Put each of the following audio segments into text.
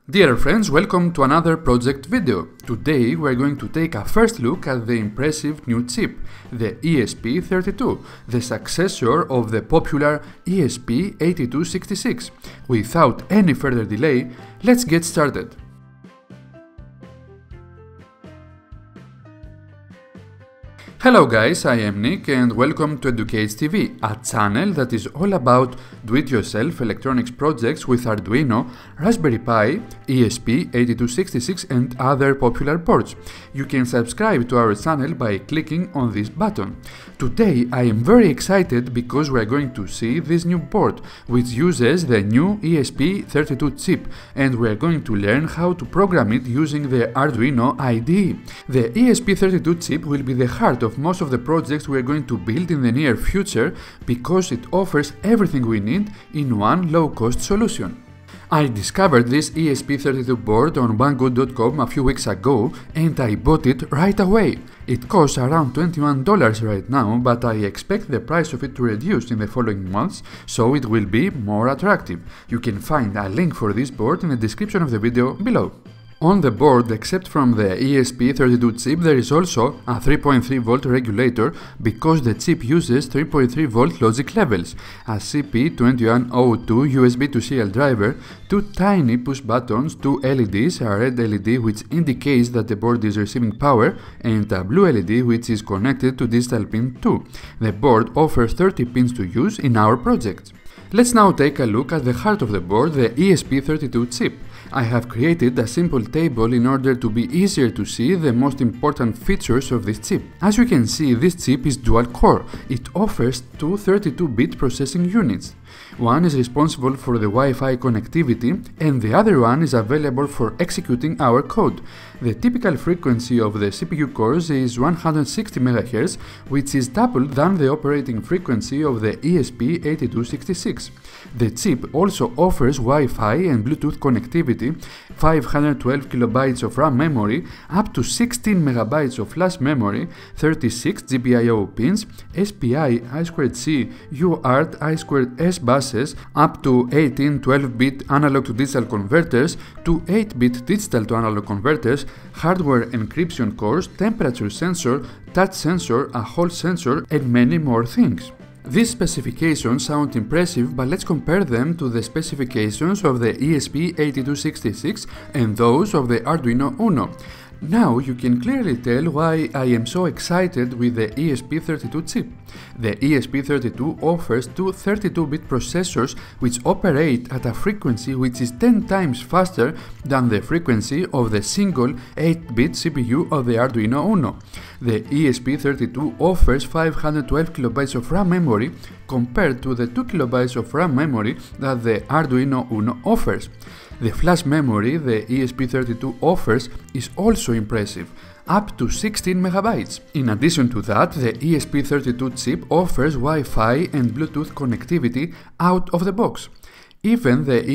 Dear friends, welcome to another project video. Today we are going to take a first look at the impressive new chip, the ESP32, the successor of the popular ESP8266. Without any further delay, let's get started. Hello guys, I am Nick and welcome to Educate TV, a channel that is all about do-it-yourself electronics projects with Arduino, Raspberry Pi, ESP8266 and other popular boards. You can subscribe to our channel by clicking on this button. Today I am very excited because we are going to see this new board, which uses the new ESP32 chip, and we are going to learn how to program it using the Arduino IDE. The ESP32 chip will be the heart of most of the projects we are going to build in the near future because it offers everything we need in one low-cost solution. I discovered this ESP32 board on banggood.com a few weeks ago and I bought it right away. It costs around $21 right now, but I expect the price of it to reduce in the following months, so it will be more attractive. You can find a link for this board in the description of the video below. On the board, except from the ESP32 chip, there is also a 3.3 volt regulator because the chip uses 3.3 volt logic levels, a CP2102 USB to CL driver, two tiny push buttons, two LEDs, a red LED which indicates that the board is receiving power, and a blue LED which is connected to digital pin 2. The board offers 30 pins to use in our project. Let's now take a look at the heart of the board, the ESP32 chip. I have created a simple table in order to be easier to see the most important features of this chip. As you can see, this chip is dual core. It offers two 32-bit processing units. One is responsible for the Wi-Fi connectivity and the other one is available for executing our code. The typical frequency of the CPU cores is 160 MHz, which is double than the operating frequency of the ESP8266. The chip also offers Wi-Fi and Bluetooth connectivity, 512 KB of RAM memory, up to 16 MB of flash memory, 36 GPIO pins, SPI I2C UART I2S buses, up to 18 12-bit analog to digital converters, to 8-bit digital to analog converters, hardware encryption cores, temperature sensor, touch sensor, a Hall sensor, and many more things. These specifications sound impressive, but let's compare them to the specifications of the ESP8266 and those of the Arduino Uno. Now you can clearly tell why I am so excited with the ESP32 chip. The ESP32 offers two 32-bit processors which operate at a frequency which is 10 times faster than the frequency of the single 8-bit CPU of the Arduino Uno. The ESP32 offers 512 KB of RAM memory compared to the 2 KB of RAM memory that the Arduino Uno offers. The flash memory the ESP32 offers is also impressive, up to 16 MB. In addition to that, the ESP32 chip offers Wi-Fi and Bluetooth connectivity out of the box. Even the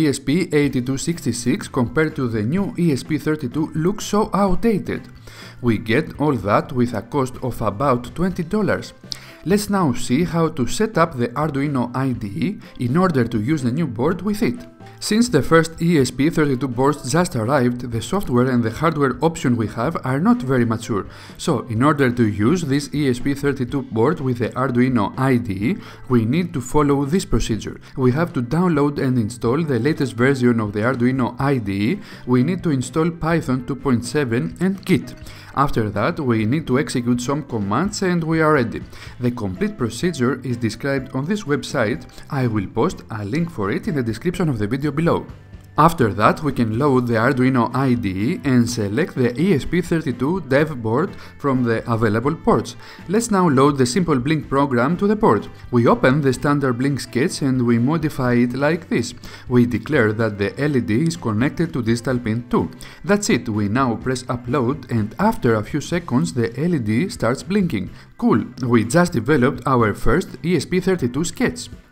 ESP8266 compared to the new ESP32 looks so outdated. We get all that with a cost of about $20. Let's now see how to set up the Arduino IDE in order to use the new board with it. Since the first ESP32 boards just arrived, the software and the hardware options we have are not very mature. So, in order to use this ESP32 board with the Arduino IDE, we need to follow this procedure. We have to download and install the latest version of the Arduino IDE, we need to install Python 2.7 and Git. After that, we need to execute some commands and we are ready. The complete procedure is described on this website. I will post a link for it in the description of the video below. After that, we can load the Arduino IDE and select the ESP32 dev board from the available ports. Let's now load the simple Blink program to the board. We open the standard Blink sketch and we modify it like this. We declare that the LED is connected to digital pin 2. That's it, we now press upload and after a few seconds the LED starts blinking. Cool, we just developed our first ESP32 sketch.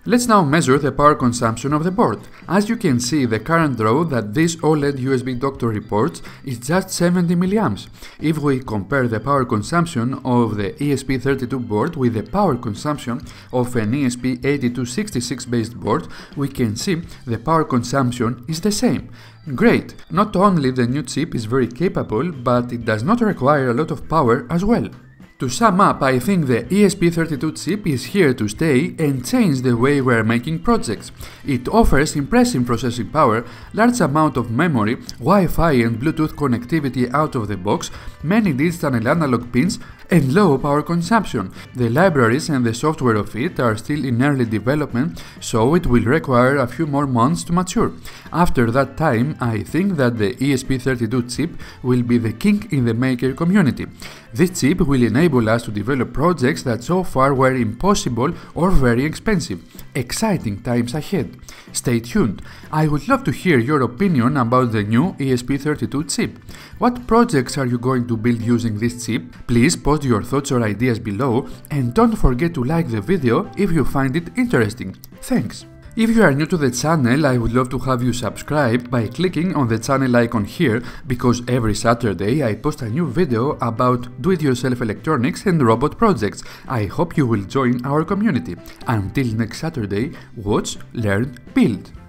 Let's now measure the power consumption of the board. As you can see, the current draw that this OLED USB doctor reports is just 70 mA. If we compare the power consumption of the ESP32 board with the power consumption of an ESP8266 based board, we can see the power consumption is the same. Great! Not only the new chip is very capable, but it does not require a lot of power as well. To sum up, I think the ESP32 chip is here to stay and change the way we are making projects. It offers impressive processing power, large amount of memory, Wi-Fi and Bluetooth connectivity out of the box, many digital and analog pins, and low power consumption. The libraries and the software of it are still in early development, so it will require a few more months to mature. After that time, I think that the ESP32 chip will be the king in the maker community. This chip will enable us to develop projects that so far were impossible or very expensive. Exciting times ahead. Stay tuned. I would love to hear your opinion about the new ESP32 chip. What projects are you going to build using this chip? Please post your thoughts or ideas below, and don't forget to like the video if you find it interesting. Thanks! If you are new to the channel, I would love to have you subscribe by clicking on the channel icon here, because every Saturday I post a new video about do-it-yourself electronics and robot projects. I hope you will join our community. Until next Saturday, watch, learn, build!